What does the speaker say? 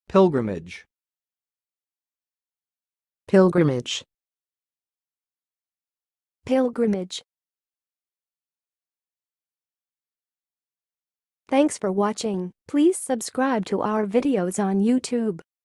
Pilgrimage. Pilgrimage. Pilgrimage. Thanks for watching. Please subscribe to our videos on YouTube.